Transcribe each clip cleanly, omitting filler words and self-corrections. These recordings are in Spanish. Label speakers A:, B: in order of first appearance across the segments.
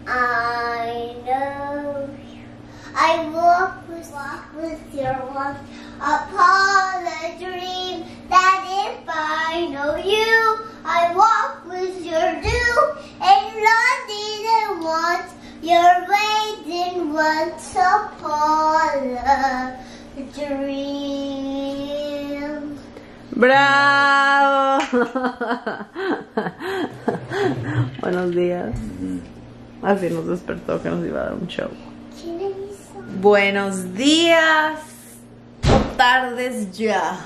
A: I know you. I walk with your love upon a dream that if I know you, I walk with your dew and London once you're waiting once upon a dream.
B: ¡Bravo! Buenos días. Así nos despertó que nos iba a dar un show. Buenos días o tardes ya.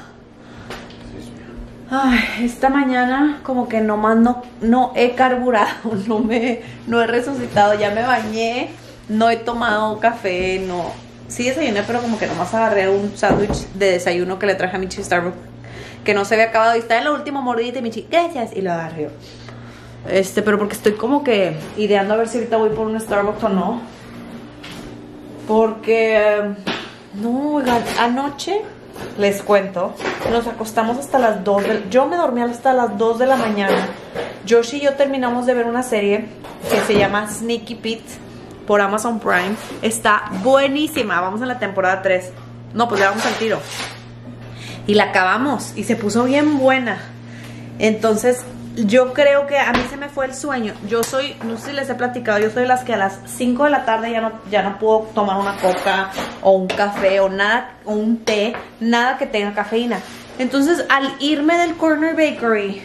B: Ay, esta mañana como que no he carburado, no he resucitado. Ya me bañé, no he tomado café, no. Sí desayuné, pero como que nomás agarré un sándwich de desayuno que le traje a Michi Starbucks, que no se había acabado y está en la última mordida y Michi, gracias, y lo agarré. Pero porque estoy como que ideando a ver si ahorita voy por un Starbucks o no. Porque no, oigan, anoche les cuento, nos acostamos hasta las 2 yo me dormí hasta las 2 de la mañana. Josh y yo terminamos de ver una serie que se llama Sneaky Pete por Amazon Prime. Está buenísima, vamos en la temporada 3. No, pues le vamos al tiro. Y la acabamos y se puso bien buena. Entonces yo creo que a mí se me fue el sueño. Yo soy, no sé si les he platicado, yo soy de las que a las 5 de la tarde ya no puedo tomar una coca o un café o nada, o un té, nada que tenga cafeína. Entonces al irme del Corner Bakery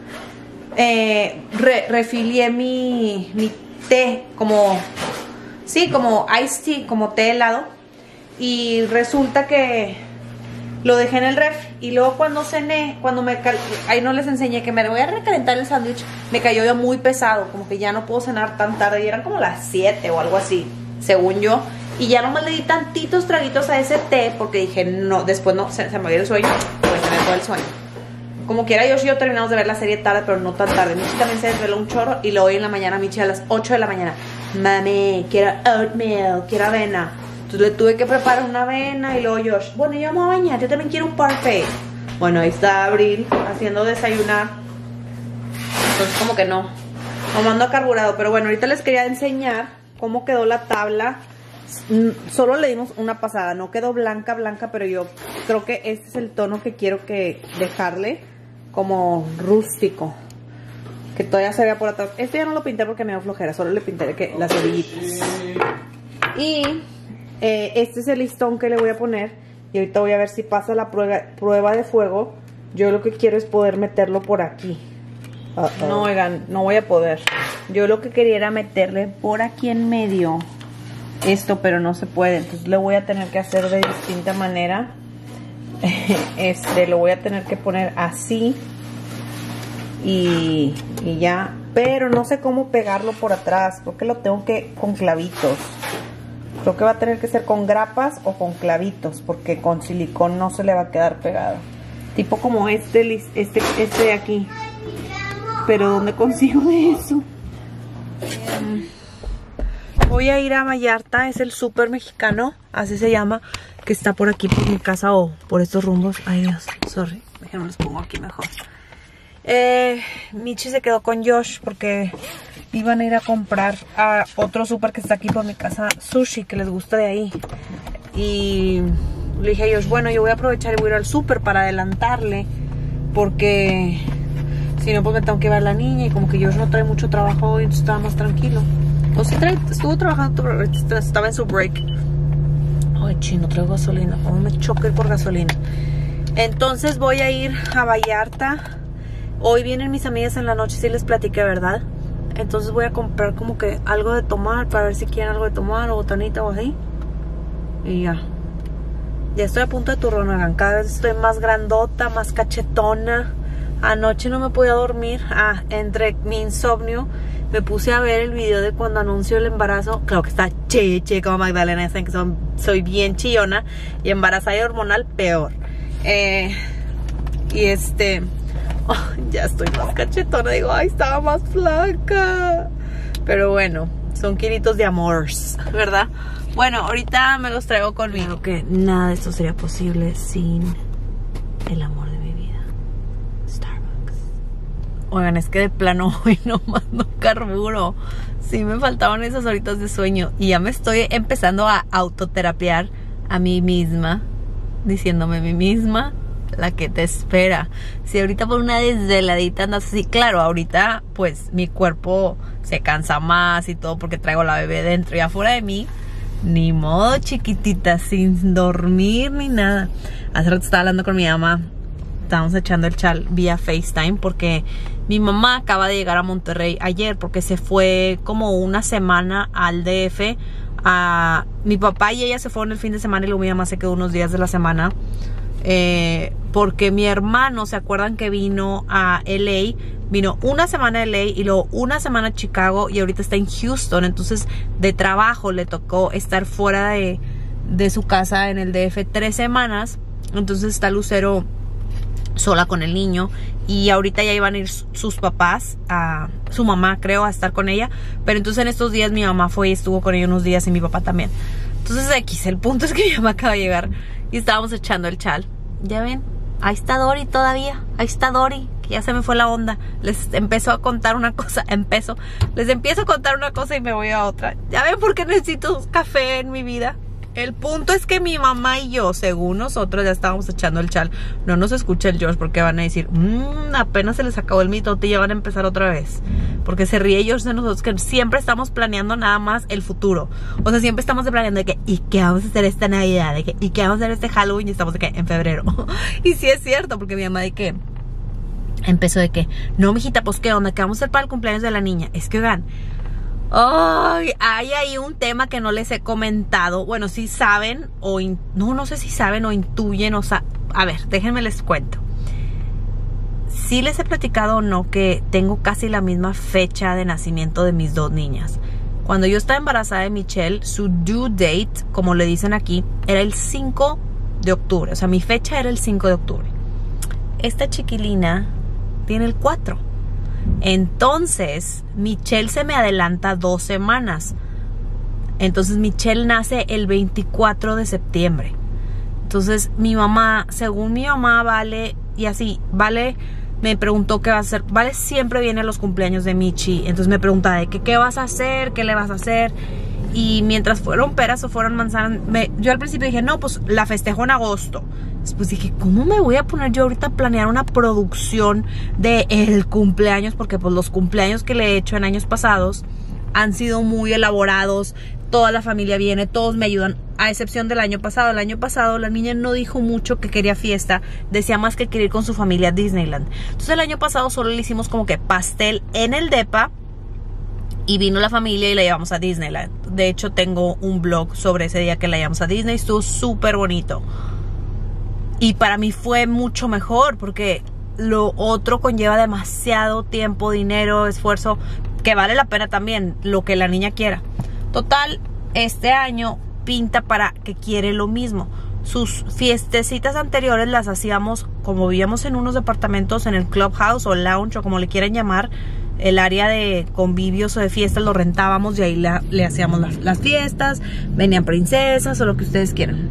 B: refilié mi té, como iced tea, como té helado. Y resulta que lo dejé en el ref y luego cuando cené, ahí no les enseñé que me voy a recalentar el sándwich, me cayó ya muy pesado, como que ya no puedo cenar tan tarde y eran como las 7 o algo así, según yo, y ya nomás le di tantitos traguitos a ese té porque dije, no, después no, se me dio el sueño, pues se me fue el sueño. Como quiera, yo y yo terminamos de ver la serie tarde, pero no tan tarde. Michi también se desveló un chorro y lo oí en la mañana, Michi a las 8 de la mañana, mami, quiero oatmeal, quiero avena. Entonces le tuve que preparar una avena y luego Josh, bueno, yo me voy a bañar, yo también quiero un parfait. Bueno, ahí está Abril haciendo desayunar. Entonces como que no ando carburado. Pero bueno, ahorita les quería enseñar cómo quedó la tabla. Solo le dimos una pasada, no quedó blanca, pero yo creo que este es el tono que quiero dejarle como rústico. Que todavía se vea por atrás. Este ya no lo pinté porque me dio flojera, solo le pinté las orillitas. Y este es el listón que le voy a poner. Y ahorita voy a ver si pasa la prueba de fuego. Yo lo que quiero es poder meterlo por aquí. No, oigan, no voy a poder. Yo lo que quería era meterle por aquí en medio esto, pero no se puede. Entonces lo voy a tener que hacer de distinta manera. Lo voy a tener que poner así. Y ya. Pero no sé cómo pegarlo por atrás. Creo que lo tengo que con clavitos. Creo que va a tener que ser con grapas o con clavitos, porque con silicón no se le va a quedar pegado. Tipo como este de aquí. Pero ¿dónde consigo eso? Voy a ir a Vallarta, es el súper mexicano, así se llama, que está por aquí por mi casa o por estos rumbos. Ay Dios, sorry, déjenme los pongo aquí mejor. Michi se quedó con Josh porque iban a ir a comprar a otro súper que está aquí por mi casa, sushi, que les gusta de ahí. Y le dije a Josh, bueno, yo voy a aprovechar y voy a ir al súper para adelantarle, porque si no, pues me tengo que ver a la niña. Y como que Josh no trae mucho trabajo hoy, entonces estaba más tranquilo. O sí estuvo trabajando, pero estaba en su break. Ay, chino, traigo gasolina. Cómo me choca ir por gasolina. Entonces voy a ir a Vallarta. Hoy vienen mis amigas en la noche, sí les platiqué, ¿verdad? Entonces voy a comprar como que algo de tomar, para ver si quieren algo de tomar o botanita o así. Y ya. Ya estoy a punto de turrón, oigan. Cada vez estoy más grandota, más cachetona. Anoche no me podía dormir. Entre mi insomnio me puse a ver el video de cuando anunció el embarazo. Claro que está che como Magdalena, saben que soy bien chillona. Y embarazada y hormonal, peor. Ya estoy más cachetona. Digo, ay, estaba más flaca. Pero bueno, son kilitos de amores, ¿verdad? Bueno, ahorita me los traigo conmigo. Que nada de esto sería posible sin el amor de mi vida, Starbucks. Oigan, es que de plano hoy nomás no carburo. Sí, me faltaban esas horitas de sueño. Y ya me estoy empezando a autoterapiar a mí misma, diciéndome a mí misma, la que te espera. Si ahorita por una desveladita andas así, claro, ahorita pues mi cuerpo se cansa más y todo porque traigo la bebé dentro y afuera de mí. Ni modo, chiquitita, sin dormir ni nada. Hace rato estaba hablando con mi mamá. Estábamos echando el chal vía FaceTime porque mi mamá acaba de llegar a Monterrey ayer porque se fue como una semana al DF. Mi papá y ella se fueron el fin de semana y luego mi mamá se quedó unos días de la semana. Porque mi hermano, ¿se acuerdan que vino a LA? Vino una semana a LA y luego una semana a Chicago y ahorita está en Houston. Entonces de trabajo le tocó estar fuera de su casa en el DF 3 semanas. Entonces está Lucero sola con el niño y ahorita ya iban a ir sus papás, su mamá creo, a estar con ella. Pero entonces en estos días mi mamá fue y estuvo con ella unos días y mi papá también. Entonces el punto es que mi mamá acaba de llegar y estábamos echando el chal. Ya ven, ahí está Dori todavía, ahí está Dori, que ya se me fue la onda. Les empiezo a contar una cosa y me voy a otra. Ya ven por qué necesito café en mi vida. El punto es que mi mamá y yo, según nosotros, ya estábamos echando el chal. No nos escucha el George porque van a decir, apenas se les acabó el mitote y ya van a empezar otra vez. Porque se ríe George de nosotros, que siempre estamos planeando nada más el futuro. O sea, siempre estamos planeando de que, ¿y qué vamos a hacer esta Navidad? De que, ¿y qué vamos a hacer este Halloween? Y estamos de que, en febrero. Y sí es cierto, porque mi mamá de que empezó de que, no, mijita, pues ¿qué onda? ¿Qué vamos a hacer para el cumpleaños de la niña? Es que, oigan, hay ahí un tema que no les he comentado. Bueno, si saben o no sé si saben o intuyen, a ver, déjenme les cuento. Sí les he platicado o no que tengo casi la misma fecha de nacimiento de mis dos niñas. Cuando yo estaba embarazada de Michelle, su due date, como le dicen aquí, era el 5 de octubre. O sea, mi fecha era el 5 de octubre. Esta chiquilina tiene el 4. Entonces, Michelle se me adelanta 2 semanas. Entonces, Michelle nace el 24 de septiembre. Entonces, mi mamá, según mi mamá, Vale, y así, Vale me preguntó qué va a hacer. Vale siempre viene a los cumpleaños de Michi. Entonces me preguntaba de qué vas a hacer, qué le vas a hacer. Y mientras fueron peras o fueron manzanas, yo al principio dije, no, pues la festejo en agosto. Después dije, ¿cómo me voy a poner yo ahorita a planear una producción de el cumpleaños? Porque pues los cumpleaños que le he hecho en años pasados han sido muy elaborados. Toda la familia viene, todos me ayudan, a excepción del año pasado. El año pasado la niña no dijo mucho que quería fiesta, decía más que quería ir con su familia a Disneyland. Entonces el año pasado solo le hicimos como que pastel en el depa y vino la familia y la llevamos a Disneyland. De hecho tengo un blog sobre ese día que la llevamos a Disney, estuvo súper bonito. Y para mí fue mucho mejor porque lo otro conlleva demasiado tiempo, dinero, esfuerzo, que vale la pena también lo que la niña quiera. Total, este año pinta para que quiere lo mismo. Sus fiestecitas anteriores las hacíamos, como vivíamos en unos departamentos, en el clubhouse o lounge o como le quieran llamar, el área de convivios o de fiestas lo rentábamos y ahí le hacíamos las fiestas, venían princesas o lo que ustedes quieran.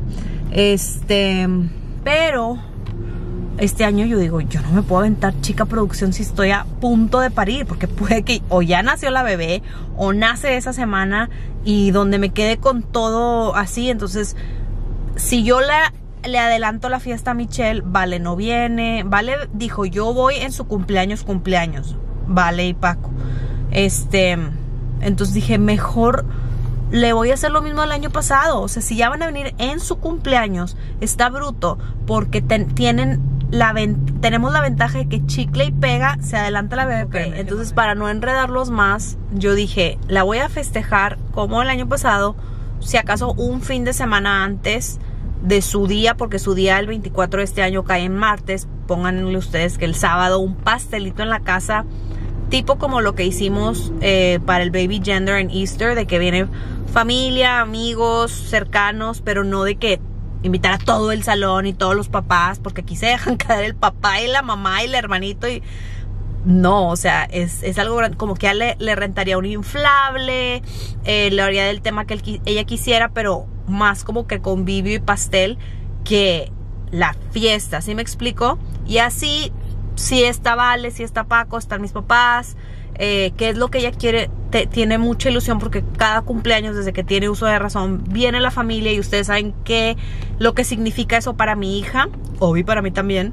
B: Pero este año yo digo, yo no me puedo aventar chica producción si estoy a punto de parir, porque puede que o ya nació la bebé o nace esa semana y donde me quede con todo así. Entonces, si yo le adelanto la fiesta a Michelle, Vale no viene. Vale dijo, yo voy en su cumpleaños, Vale y Paco. Entonces dije, mejor le voy a hacer lo mismo del año pasado. O sea, si ya van a venir en su cumpleaños, está bruto, porque tenemos la ventaja de que chicle y pega, se adelanta la bebé. Okay, entonces para no enredarlos más, yo dije, la voy a festejar como el año pasado, si acaso un fin de semana antes de su día, porque su día el 24 de este año cae en martes. Pónganle ustedes que el sábado un pastelito en la casa, tipo como lo que hicimos para el baby gender en Easter, de que viene familia, amigos, cercanos, pero no de que invitar a todo el salón y todos los papás, porque aquí se dejan caer el papá y la mamá y el hermanito y no, o sea, es algo como que le rentaría un inflable, le haría del tema que ella quisiera, pero más como que convivio y pastel que la fiesta, ¿sí me explico? Y así, si está Vale, si está Paco, están mis papás, qué es lo que ella quiere tiene mucha ilusión porque cada cumpleaños, desde que tiene uso de razón, viene la familia y ustedes saben lo que significa eso para mi hija, obvio para mí también.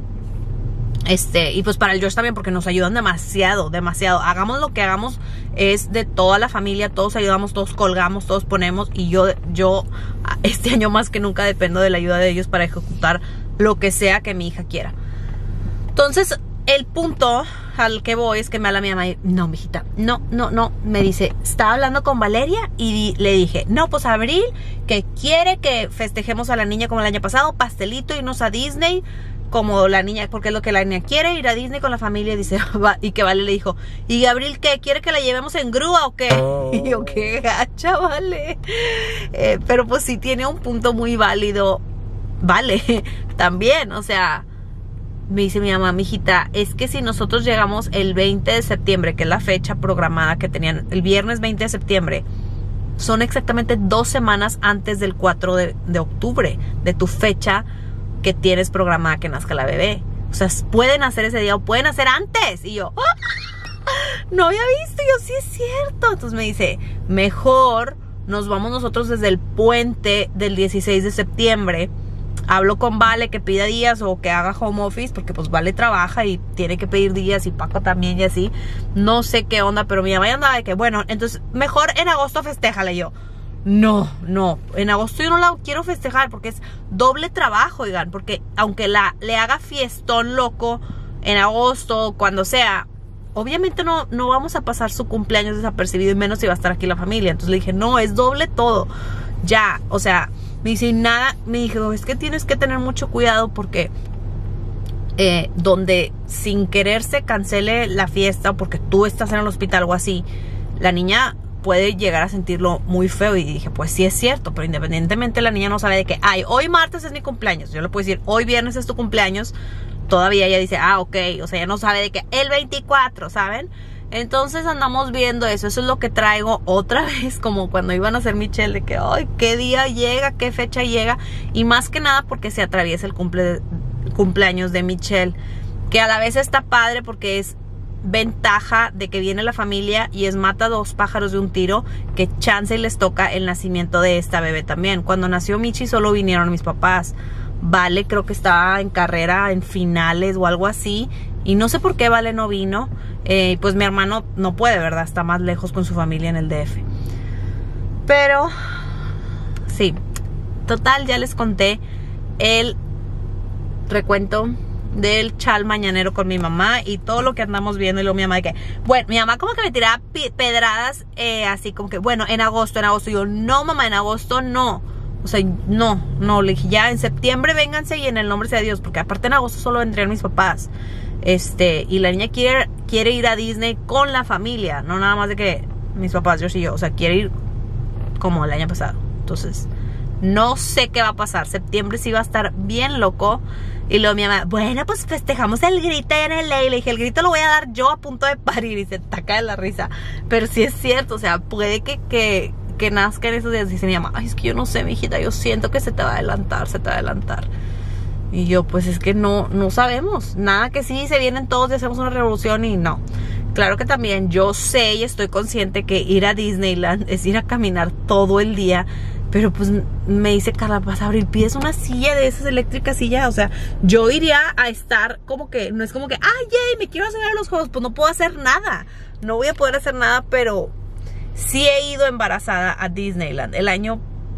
B: Y pues para el George también, porque nos ayudan demasiado, demasiado. Hagamos lo que hagamos, es de toda la familia, todos ayudamos, todos colgamos, todos ponemos. Y yo este año más que nunca dependo de la ayuda de ellos para ejecutar lo que sea que mi hija quiera. Entonces, el punto al que voy es que me habla mi mamá y, no, mijita, no, me dice, estaba hablando con Valeria y le dije, no, pues Abril, que quiere que festejemos a la niña como el año pasado, pastelito, irnos a Disney, como la niña, porque es lo que la niña quiere, ir a Disney con la familia, dice, y que Vale le dijo, ¿y Abril qué? ¿Quiere que la llevemos en grúa o qué? Y yo, qué gacha, Vale. Pero pues sí tiene un punto muy válido, Vale, también, o sea, me dice mi mamá, mijita, es que si nosotros llegamos el 20 de septiembre, que es la fecha programada que tenían, el viernes 20 de septiembre, son exactamente 2 semanas antes del 4 de octubre, de tu fecha que tienes programada que nazca la bebé. O sea, pueden hacer ese día o pueden hacer antes. Y yo, no había visto. Y yo, sí es cierto. Entonces me dice, mejor nos vamos nosotros desde el puente del 16 de septiembre. Hablo con Vale que pida días o que haga home office, porque pues Vale trabaja y tiene que pedir días, y Paco también y así. No sé qué onda, pero mi mamá ya andaba de que, bueno, entonces mejor en agosto festéjale. Yo, no, en agosto yo no la quiero festejar porque es doble trabajo, oigan, porque aunque le haga fiestón loco en agosto, cuando sea, obviamente no vamos a pasar su cumpleaños desapercibido, y menos si va a estar aquí la familia. Entonces le dije, no, es doble todo, ya, o sea, me dice, nada, me dijo, es que tienes que tener mucho cuidado porque donde sin querer se cancele la fiesta porque tú estás en el hospital o así, la niña puede llegar a sentirlo muy feo. Y dije, pues sí es cierto, pero independientemente la niña no sabe de que, ay, hoy martes es mi cumpleaños. Yo le puedo decir, hoy viernes es tu cumpleaños. Todavía ella dice, ok, o sea, ella no sabe de que el 24, ¿saben? Entonces andamos viendo eso. Eso es lo que traigo otra vez, como cuando iban a hacer Michelle, de que, ay, qué día llega, qué fecha llega. Y más que nada porque se atraviesa el cumpleaños de Michelle, que a la vez está padre porque es ventaja de que viene la familia y es mata 2 pájaros de un tiro, que chance y les toca el nacimiento de esta bebé también. Cuando nació Michi solo vinieron mis papás. Vale creo que estaba en carrera, en finales o algo así, y no sé por qué Vale no vino. Pues mi hermano no puede, ¿verdad? Está más lejos con su familia en el DF. Pero sí, total, ya les conté el recuento del chal mañanero con mi mamá y todo lo que andamos viendo. Y luego mi mamá de que, bueno, mi mamá como que me tiraba pedradas, así como que, bueno, en agosto. Y yo, no mamá, en agosto no. O sea, no, le dije, ya en septiembre vénganse y en el nombre sea de Dios, porque aparte en agosto solo vendrían mis papás. Y la niña quiere ir a Disney con la familia, no nada más de que mis papás, yo y yo. O sea, quiere ir como el año pasado. Entonces, no sé qué va a pasar. Septiembre sí va a estar bien loco. Y luego mi mamá, bueno, pues festejamos el grito en el LA. Y le dije, el grito lo voy a dar yo a punto de parir. Y se taca de la risa. Pero sí es cierto, o sea, puede que nazca en esos días. Dice mi mamá, ay, es que yo no sé, mijita, yo siento que se te va a adelantar. Y yo, pues es que no sabemos. Nada que sí, se vienen todos y hacemos una revolución y no. Claro que también yo sé y estoy consciente que ir a Disneyland es ir a caminar todo el día. Pero pues me dice Carla, vas a abrir, pides una silla de esas eléctricas y ya. O sea, yo iría a estar como que, no es como que, ay, yay, me quiero hacer los juegos. Pues no puedo hacer nada. No voy a poder hacer nada, pero sí he ido embarazada a Disneyland. El año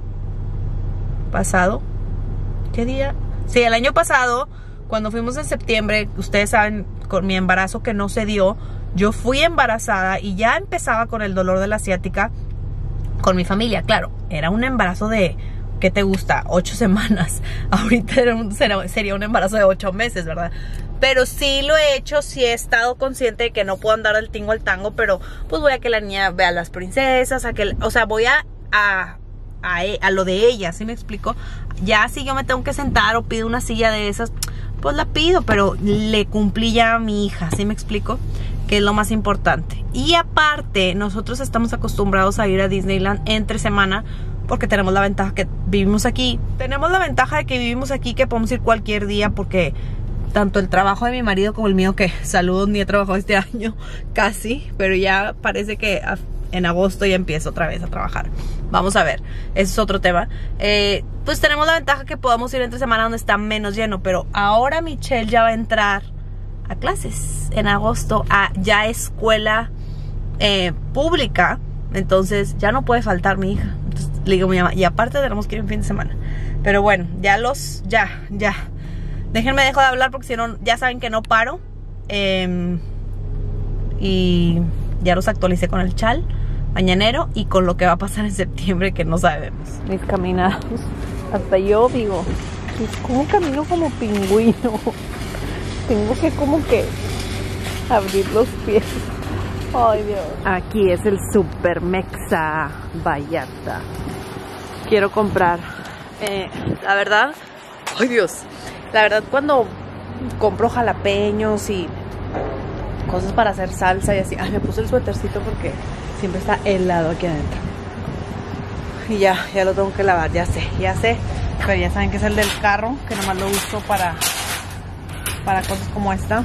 B: pasado, ¿qué día? Sí, el año pasado, cuando fuimos en septiembre, ustedes saben, con mi embarazo que no se dio, yo fui embarazada y ya empezaba con el dolor de la ciática con mi familia. Claro, era un embarazo de, ¿qué te gusta? 8 semanas. Ahorita sería un embarazo de 8 meses, ¿verdad? Pero sí lo he hecho, sí he estado consciente de que no puedo andar del tingo al tango, pero pues voy a que la niña vea a las princesas, o sea, voy a lo de ella, ¿sí me explico? Ya si yo me tengo que sentar o pido una silla de esas, pues la pido, pero le cumplí ya a mi hija, ¿sí me explico? Que es lo más importante. Y aparte, nosotros estamos acostumbrados a ir a Disneyland entre semana, porque tenemos la ventaja que vivimos aquí. Tenemos la ventaja de que vivimos aquí, que podemos ir cualquier día, porque tanto el trabajo de mi marido como el mío, que saludos, ni he trabajado este año casi, pero ya parece que en agosto ya empiezo otra vez a trabajar. Vamos a ver, ese es otro tema. Pues tenemos la ventaja que podamos ir entre semana donde está menos lleno, pero ahora Michelle ya va a entrar a clases en agosto, a ya escuela pública, entonces ya no puede faltar mi hija. Entonces, le digo a mi mamá, y aparte tenemos que ir en fin de semana. Pero bueno, ya. Déjenme dejo de hablar porque si no, ya saben que no paro. Y ya los actualicé con el chal mañanero y con lo que va a pasar en septiembre que no sabemos. Mis caminados, hasta yo digo, ¿cómo camino como pingüino? Tengo que como que abrir los pies. Ay, Dios. Aquí es el Super Mexa Vallarta. Quiero comprar, la verdad, ay Dios, la verdad cuando compro jalapeños y cosas para hacer salsa y así, me puse el suétercito porque siempre está helado aquí adentro. Y ya lo tengo que lavar, ya sé, pero ya saben que es el del carro, que nomás lo uso para cosas como esta.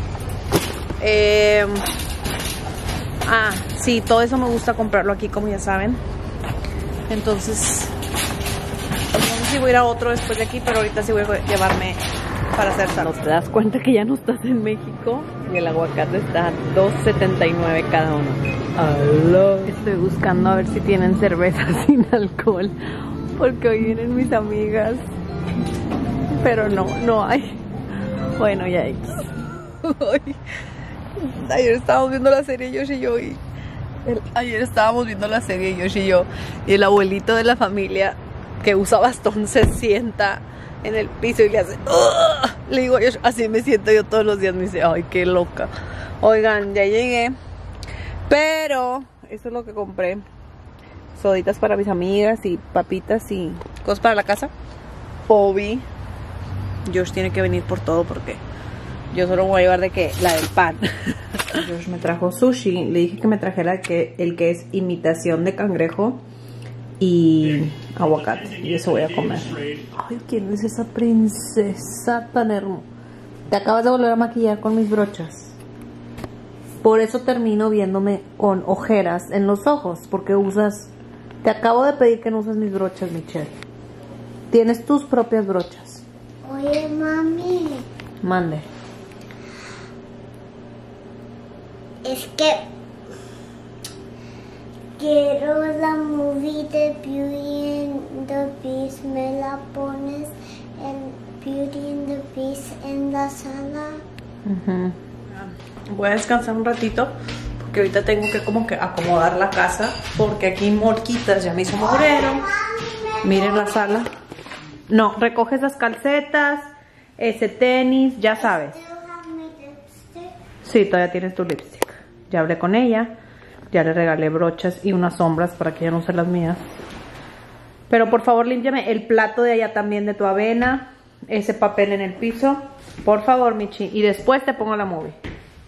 B: Sí, todo eso me gusta comprarlo aquí, como ya saben. Entonces, no sé si voy a ir a otro después de aquí, pero ahorita sí voy a llevarme para hacer salsa. ¿No te das cuenta que ya no estás en México? Y el aguacate está a $2.79 cada uno. ¡Aló! Estoy buscando a ver si tienen cerveza sin alcohol, porque hoy vienen mis amigas, pero no hay. Bueno, ya X. Ayer estábamos viendo la serie Yoshi y yo y el abuelito de la familia que usa bastón se sienta en el piso y le hace le digo yo, así me siento yo todos los días. Me dice, ay, qué loca. Oigan, ya llegué, pero eso es lo que compré: soditas para mis amigas y papitas y cosas para la casa. Obi, Josh tiene que venir por todo porque yo solo voy a llevar de que la del pan. Josh me trajo sushi. Le dije que me trajera el que es imitación de cangrejo y aguacate. Y eso voy a comer. Ay, ¿quién es esa princesa tan hermosa? Te acabas de volver a maquillar con mis brochas. Por eso termino viéndome con ojeras en los ojos, porque usas... Te acabo de pedir que no uses mis brochas, Michelle. Tienes tus propias brochas.
A: Oye, mami.
B: Mande.
A: Es que quiero la movie de Beauty and the Beast. ¿Me la pones en Beauty and the Beast en la sala?
B: Voy a descansar un ratito porque ahorita tengo que como que acomodar la casa, porque aquí Morquitas ya me hizo mugrero. Miren la sala. No, recoges las calcetas, ese tenis, ya sabes. Sí, todavía tienes tu lipstick. Ya hablé con ella, ya le regalé brochas y unas sombras para que ella no use las mías. Pero por favor límpiame el plato de allá también, de tu avena, ese papel en el piso. Por favor, Michi. Y después te pongo la movie.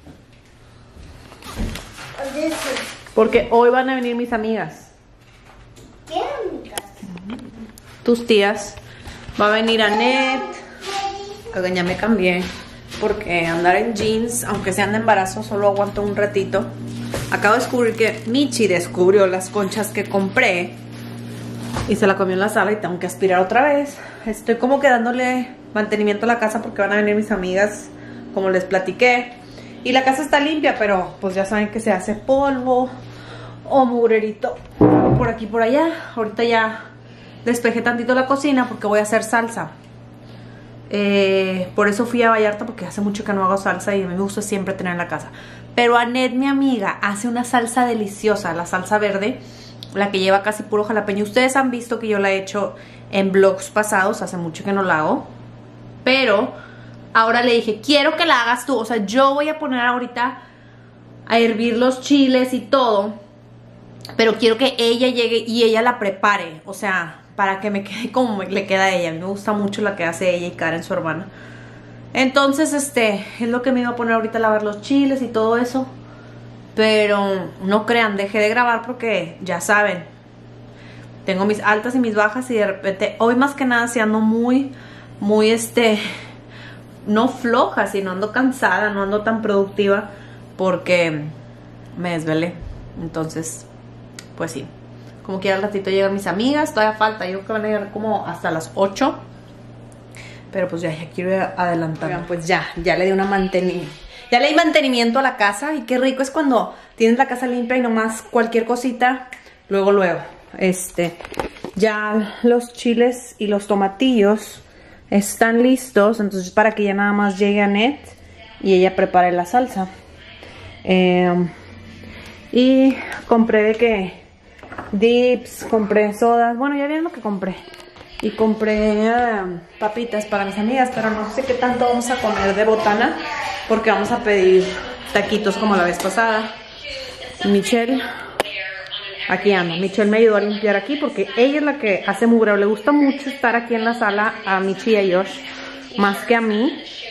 B: Porque hoy van a venir mis amigas.
A: ¿Qué amigas?
B: Tus tías. Va a venir Annette. Oigan, ya me cambié, porque andar en jeans, aunque sean de embarazo, solo aguanto un ratito. Acabo de descubrir que Michi descubrió las conchas que compré y se la comió en la sala y tengo que aspirar otra vez. Estoy como que dándole mantenimiento a la casa porque van a venir mis amigas, como les platiqué. Y la casa está limpia, pero pues ya saben que se hace polvo o mugrerito por aquí por allá. Ahorita ya despejé tantito la cocina porque voy a hacer salsa. Por eso fui a Vallarta, porque hace mucho que no hago salsa y a mí me gusta siempre tener en la casa. Pero Annette, mi amiga, hace una salsa deliciosa, la salsa verde, la que lleva casi puro jalapeño. Ustedes han visto que yo la he hecho en vlogs pasados, hace mucho que no la hago. Pero ahora le dije, quiero que la hagas tú. O sea, yo voy a poner ahorita a hervir los chiles y todo, pero quiero que ella llegue y ella la prepare. O sea, para que me quede como le queda a ella. A mí me gusta mucho la que hace ella y Karen, su hermana. Entonces, es lo que me iba a poner ahorita a lavar los chiles y todo eso. Pero no crean, dejé de grabar porque ya saben, tengo mis altas y mis bajas y de repente, hoy más que nada sí ando muy, no floja, sino ando cansada, no ando tan productiva porque me desvelé. Entonces, pues sí. Como que al ratito llegan mis amigas, todavía falta, yo creo que van a llegar como hasta las 8. Pero pues ya quiero adelantar. Oigan, pues ya le di ya le di mantenimiento a la casa. Y qué rico es cuando tienes la casa limpia y nomás cualquier cosita, luego. Ya los chiles y los tomatillos están listos. Entonces para que ya nada más llegue Annette y ella prepare la salsa. Y compré de que dips, compré sodas. Bueno, ya vieron lo que compré. Y compré papitas para mis amigas, pero no sé qué tanto vamos a comer de botana, porque vamos a pedir taquitos como la vez pasada. Michelle, aquí anda. Michelle me ayudó a limpiar aquí porque ella es la que hace mugreo. Le gusta mucho estar aquí en la sala a Michi y a Josh, más que a mí.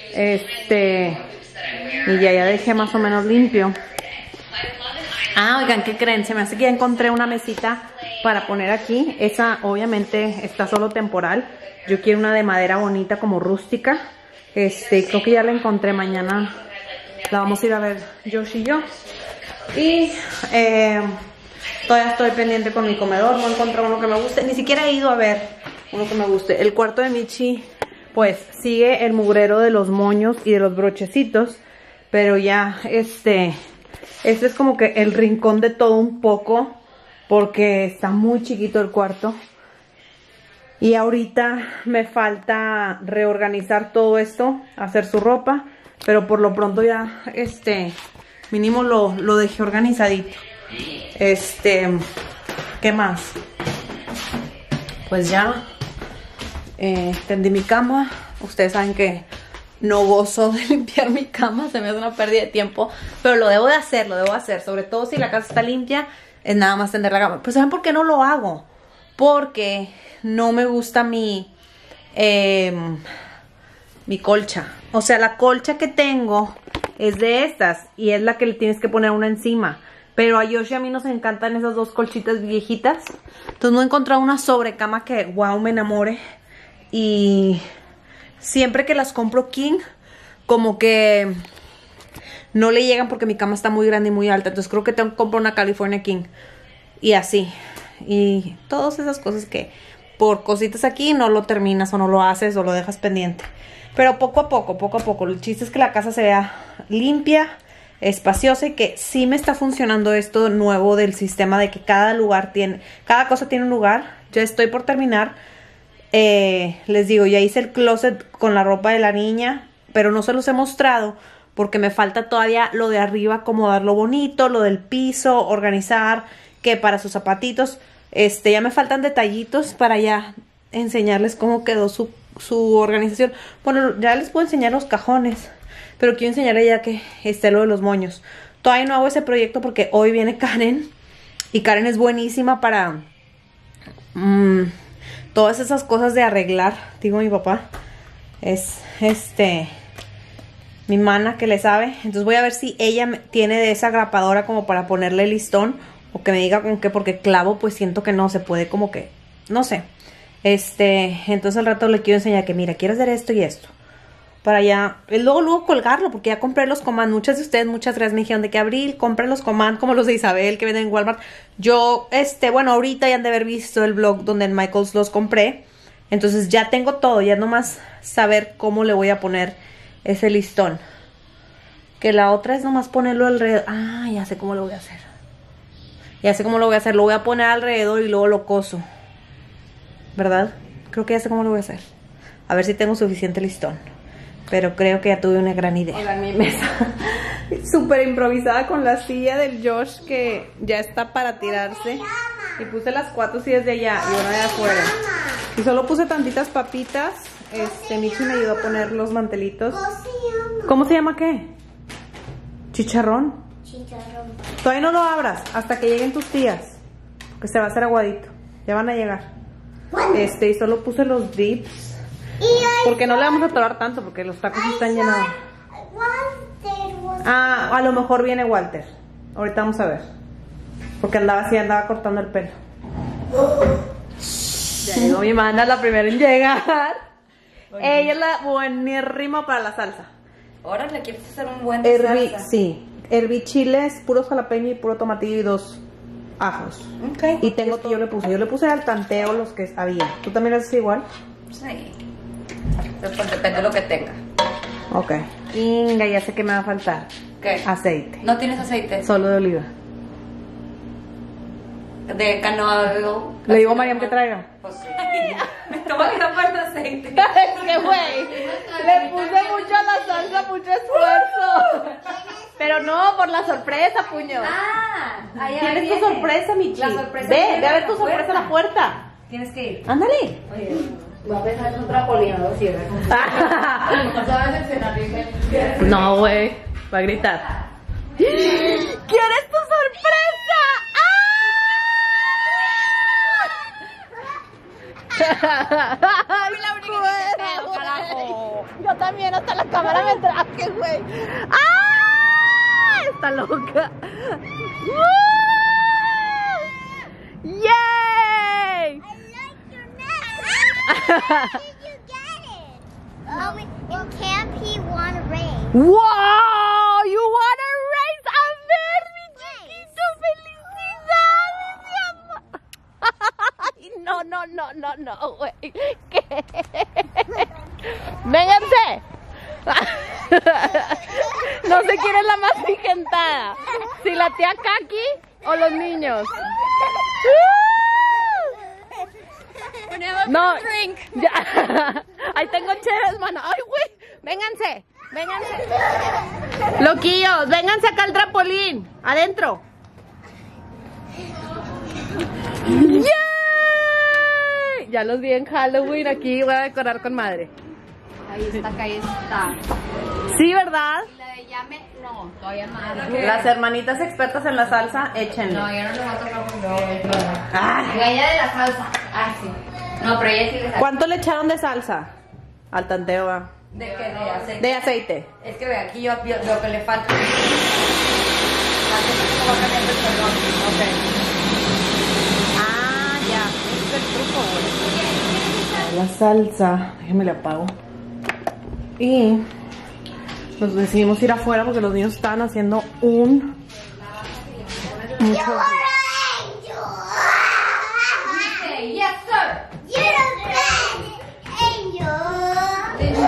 B: Y ya dejé más o menos limpio. Ah, oigan, ¿qué creen? Se me hace que ya encontré una mesita para poner aquí. Esa obviamente está solo temporal. Yo quiero una de madera bonita, como rústica. Creo que ya la encontré. Mañana la vamos a ir a ver Josh y yo. Y todavía estoy pendiente con mi comedor. No he encontrado uno que me guste. Ni siquiera he ido a ver uno que me guste. El cuarto de Michi, pues sigue el mugrero de los moños y de los brochecitos. Pero ya este es como que el rincón de todo un poco, porque está muy chiquito el cuarto. Y ahorita me falta reorganizar todo esto, hacer su ropa, pero por lo pronto ya mínimo lo dejé organizadito. ¿Qué más? Pues ya tendí mi cama. Ustedes saben que no gozo de limpiar mi cama, se me hace una pérdida de tiempo, pero lo debo de hacer, sobre todo si la casa está limpia, es nada más tender la cama. Pero ¿saben por qué no lo hago? Porque no me gusta mi colcha. O sea, la colcha que tengo es de estas y es la que le tienes que poner una encima. Pero a Yoshi y a mí nos encantan esas dos colchitas viejitas. Entonces no he encontrado una sobrecama que, wow, me enamore. Y siempre que las compro king, como que no le llegan porque mi cama está muy grande y muy alta. Entonces creo que tengo que comprar una California King. Y así. Y todas esas cosas que por cositas aquí no lo terminas o no lo haces o lo dejas pendiente. Pero poco a poco. El chiste es que la casa se vea limpia, espaciosa, y que sí me está funcionando esto nuevo del sistema de que cada cosa tiene un lugar. Ya estoy por terminar. Les digo, ya hice el closet con la ropa de la niña, pero no se los he mostrado porque me falta todavía lo de arriba, acomodarlo bonito, lo del piso, organizar, que para sus zapatitos, ya me faltan detallitos para ya enseñarles cómo quedó su organización. Bueno, ya les puedo enseñar los cajones, pero quiero enseñarles ya que lo de los moños. Todavía no hago ese proyecto porque hoy viene Karen, y Karen es buenísima para todas esas cosas de arreglar. Digo, mi papá es mi mana que le sabe. Entonces voy a ver si ella tiene de esa grapadora como para ponerle listón, o que me diga con qué, porque clavo pues siento que no se puede, como que no sé. Entonces al rato le quiero enseñar que mira, quiero hacer esto y esto para ya luego colgarlo, porque ya compré los command. Muchas de ustedes, muchas gracias, me dijeron de que Abril, compren los command como los de Isabel que venden en Walmart. Yo, bueno, ahorita ya han de haber visto el vlog donde en Michaels los compré. Entonces ya tengo todo, ya nomás saber cómo le voy a poner ese listón. Que la otra es nomás ponerlo alrededor. Ah, ya sé cómo lo voy a hacer. Lo voy a poner alrededor y luego lo coso, ¿verdad? Creo que ya sé cómo lo voy a hacer. A ver si tengo suficiente listón. Pero creo que ya tuve una gran idea. Oigan, mi mesa súper improvisada con la silla del Josh, que ya está para tirarse. Y puse las 4 sillas de allá y una de afuera. Y solo puse tantitas papitas. Michi me ayudó a poner los mantelitos. ¿Cómo se llama qué? ¿Chicharrón? Chicharrón. Todavía no lo abras hasta que lleguen tus tías, porque se va a hacer aguadito. Ya van a llegar. Y solo puse los dips. Porque no le vamos a atorar tanto, porque los tacos están llenados. Ah, a lo mejor viene Walter. Ahorita vamos a ver. Porque andaba cortando el pelo. Ya llegó mi mana, la primera en llegar. Ella es la buenérrima para la salsa.
C: Ahora le quieres hacer un buen salsa.
B: Sí, herví chiles, puro jalapeño y puro tomatillo y 2 ajos.
C: Ok.
B: Y tengo, yo le puse al tanteo los que había. ¿Tú también lo haces igual?
C: Sí. Después depende de lo que tenga.
B: Ok. Inga, ya sé que me va a faltar.
C: ¿Qué?
B: Aceite.
C: ¿No tienes aceite?
B: Solo de oliva.
C: De canoa.
B: Le digo a Mariam que traiga.
C: Pues sí. Me toma que tapar el aceite.
B: ¡Qué güey! Le puse mucho a la salsa, mucho esfuerzo. Pero no, por la sorpresa, puño.
C: Ah, ahí
B: ¿Tienes tu sorpresa, Michi?
C: La sorpresa
B: Ve
C: viene
B: a ver
C: a
B: tu
C: la
B: sorpresa a la puerta.
C: Tienes que ir.
B: Ándale.
C: Oye, voy a pensar en un trampolín, no lo cierres. No sabes decepcionar, dije.
B: No, güey. Va a gritar. ¿Quieres tu sorpresa? ¡Ay, carajo! Yo también, hasta la cámara me traje, güey. ¡Ah! Está loca. ¡Yay!
A: I like your necklace. How did you get it? In camp, he won a race.
B: ¡Wow! You won a race. A ver, mi chiquito, felicidades, mi amor. Ay, no, güey. ¿Qué? Vénganse. No sé quién es la más vigentada. Si la tía Kaki o los niños. No, ya. Ahí tengo chéves, mano. Ay, güey. Vénganse. Loquillos, vénganse acá al trampolín. Adentro. ¡Yay! Ya los vi en Halloween. Aquí voy a decorar con madre.
C: Ahí está.
B: Sí, ¿verdad?
C: Y la de llame, no, todavía no.
B: Las hermanitas expertas en la salsa, échenle.
C: No, ya no le va a tocar porque no.
B: Ay.
C: La ella de la salsa. Ah, sí. No, pero ella sí le saca.
B: ¿Cuánto le echaron de salsa? Al tanteo, va.
C: ¿De qué? De aceite.
B: De aceite.
C: Es que ve, aquí yo veo que le falta. Va cambiando el color.
B: Ok. Ah, ya. Ese es el truco, güey. La salsa, déjenme la apago. Y nos decidimos ir afuera porque los niños estaban haciendo mucho.
A: You're an angel.
C: Say yes, sir.
A: You're a bad angel.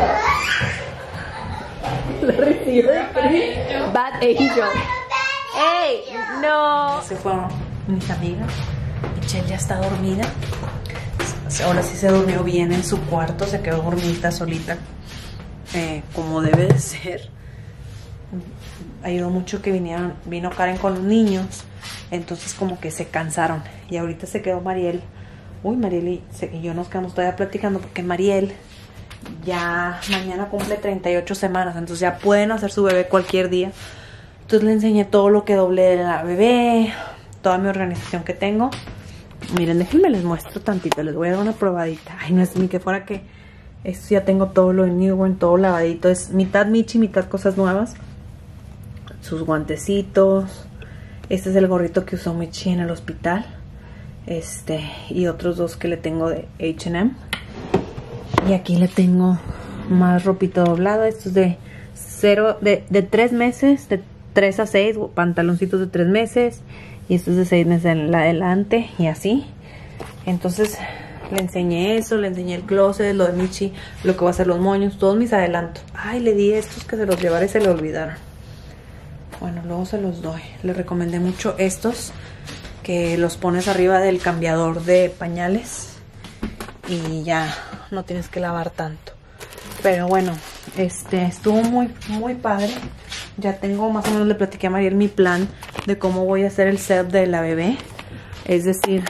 B: La recibe. Bad Angel. ¡Ey! No. Se fueron mis amigas. Michelle ya está dormida. Ahora sí se durmió bien en su cuarto. Se quedó dormida solita. Como debe de ser. Ayudó mucho que vino Karen con los niños. Entonces como que se cansaron. Y ahorita se quedó Mariel. Uy, Mariel y yo nos quedamos todavía platicando porque Mariel ya mañana cumple 38 semanas. Entonces ya pueden hacer su bebé cualquier día. Entonces le enseñé todo lo que doblé de la bebé. Toda mi organización que tengo. Miren, déjenme les muestro tantito. Les voy a dar una probadita. Ay, no es ni que fuera que... Esto ya tengo todo lo de Newborn, todo lavadito. Es mitad Michi, mitad cosas nuevas. Sus guantecitos. Este es el gorrito que usó Michi en el hospital. Y otros dos que le tengo de H&M. Y aquí le tengo más ropito doblado. Esto es de 3 meses, de 3 a 6, pantaloncitos de 3 meses. Y esto es de 6 meses en la adelante y así. Entonces le enseñé eso, le enseñé el closet, lo de Michi, lo que va a hacer los moños, todos mis adelantos. Ay, le di estos que se los llevara y se le olvidaron. Bueno, luego se los doy. Le recomendé mucho estos, que los pones arriba del cambiador de pañales y ya no tienes que lavar tanto. Pero bueno, estuvo muy padre. Ya tengo más o menos, le platiqué a Mariel mi plan de cómo voy a hacer el setup de la bebé. Es decir,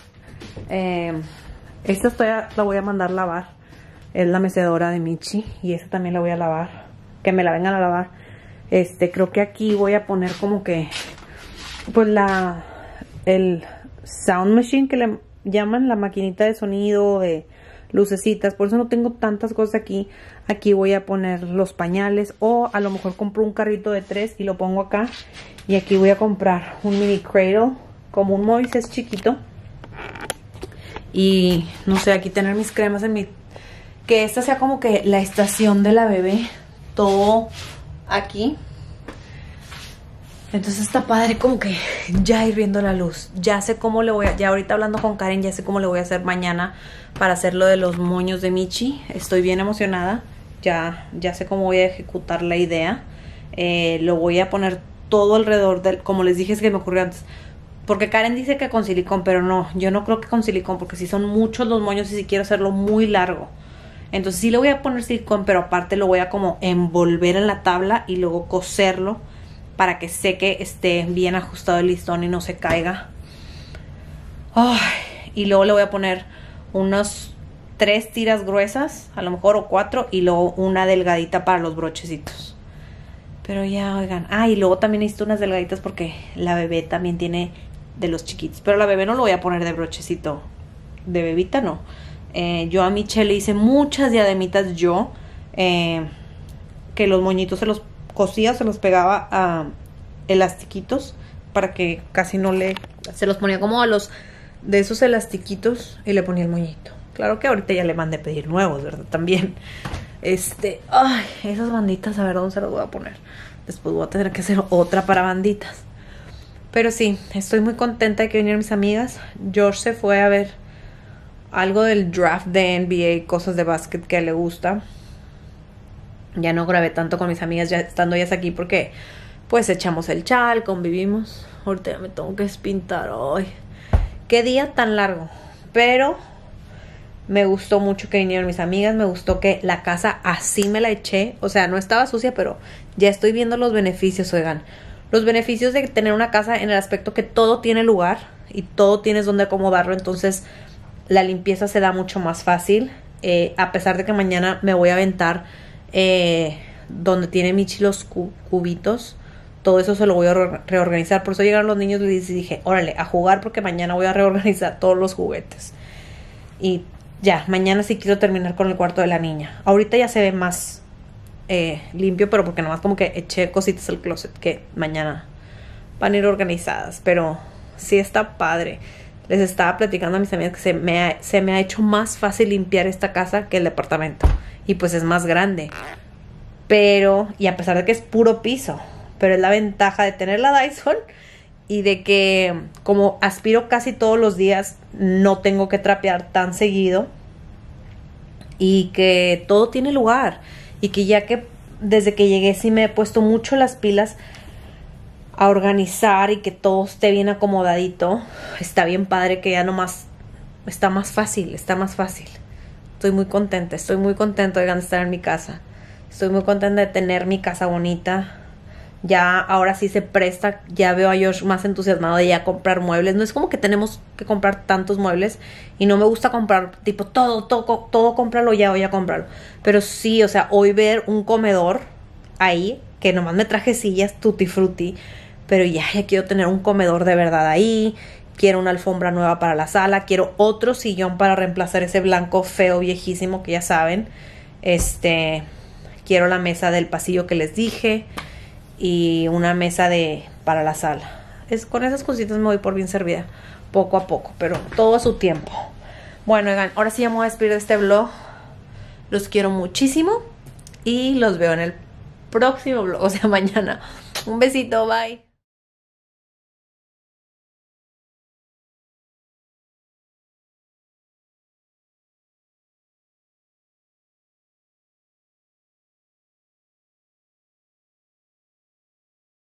B: esta la voy a mandar lavar. Es la mecedora de Michi. Y esta también la voy a lavar. Que me la vengan a lavar. Creo que aquí voy a poner como que, pues el sound machine que le llaman, la maquinita de sonido, de lucecitas. Por eso no tengo tantas cosas aquí. Aquí voy a poner los pañales, o a lo mejor compro un carrito de 3 y lo pongo acá. Y aquí voy a comprar un mini cradle, como un Moisés chiquito. Y no sé, aquí tener mis cremas en mi... Que esta sea como que la estación de la bebé. Todo aquí. Entonces está padre como que ya ir viendo la luz. Ya sé cómo le voy a... Ya ahorita hablando con Karen, ya sé cómo le voy a hacer mañana para hacer lo de los moños de Michi. Estoy bien emocionada. Ya sé cómo voy a ejecutar la idea. Lo voy a poner todo alrededor del... Como les dije, es que me ocurrió antes. Porque Karen dice que con silicón, pero no. Yo no creo que con silicón, porque si son muchos los moños y si quiero hacerlo muy largo. Entonces sí le voy a poner silicón, pero aparte lo voy a como envolver en la tabla y luego coserlo para que seque, esté bien ajustado el listón y no se caiga. Ay, y luego le voy a poner unos 3 tiras gruesas, a lo mejor, o 4, y luego una delgadita para los brochecitos. Pero ya, oigan. Ah, y luego también necesito unas delgaditas porque la bebé también tiene de los chiquitos. Pero la bebé no lo voy a poner de brochecito. De bebita no. Yo a Michelle le hice muchas diademitas yo. Que los moñitos se los cosía, se los pegaba a elastiquitos para que casi no le... Se los ponía como a los... De esos elastiquitos y le ponía el moñito. Claro que ahorita ya le mandé pedir nuevos, ¿verdad? También. Ay, esas banditas, a ver dónde se las voy a poner. Después voy a tener que hacer otra para banditas. Pero sí, estoy muy contenta de que vinieron mis amigas. George se fue a ver algo del draft de NBA, cosas de básquet que a él le gusta. Ya no grabé tanto con mis amigas ya estando ellas aquí porque pues echamos el chal, convivimos. Ahorita ya me tengo que despintar hoy. Qué día tan largo. Pero me gustó mucho que vinieron mis amigas. Me gustó que la casa así me la eché. O sea, no estaba sucia, pero ya estoy viendo los beneficios, oigan. Los beneficios de tener una casa en el aspecto que todo tiene lugar y todo tienes donde acomodarlo. Entonces la limpieza se da mucho más fácil. A pesar de que mañana me voy a aventar donde tiene Michi los cubitos. Todo eso se lo voy a reorganizar. Por eso llegaron los niños y les dije, órale, a jugar porque mañana voy a reorganizar todos los juguetes. Y ya, mañana sí quiero terminar con el cuarto de la niña. Ahorita ya se ve más limpio, pero porque nomás como que eché cositas al closet que mañana van a ir organizadas. Pero sí está padre. Les estaba platicando a mis amigas que se me ha hecho más fácil limpiar esta casa que el departamento. Y pues es más grande. Pero, y a pesar de que es puro piso, pero es la ventaja de tener la Dyson y de que como aspiro casi todos los días, no tengo que trapear tan seguido y que todo tiene lugar. Y que ya que desde que llegué sí me he puesto mucho las pilas a organizar y que todo esté bien acomodadito. Está bien padre que ya nomás está más fácil. Estoy muy contenta, oigan, de estar en mi casa. Estoy muy contenta de tener mi casa bonita. Ya ahora sí se presta, ya veo a Josh más entusiasmado de ya comprar muebles. No es como que tenemos que comprar tantos muebles y no me gusta comprar tipo todo cómpralo ya o ya cómpralo. Pero sí, o sea, hoy ver un comedor ahí, que nomás me traje sillas tutti frutti, pero ya quiero tener un comedor de verdad ahí. Quiero una alfombra nueva para la sala, quiero otro sillón para reemplazar ese blanco feo viejísimo que ya saben. Quiero la mesa del pasillo que les dije y una mesa para la sala. Con esas cositas me voy por bien servida, poco a poco, pero todo a su tiempo. Bueno, oigan, ahora sí ya me voy a despedir de este vlog. Los quiero muchísimo y los veo en el próximo vlog, o sea, mañana. Un besito, bye.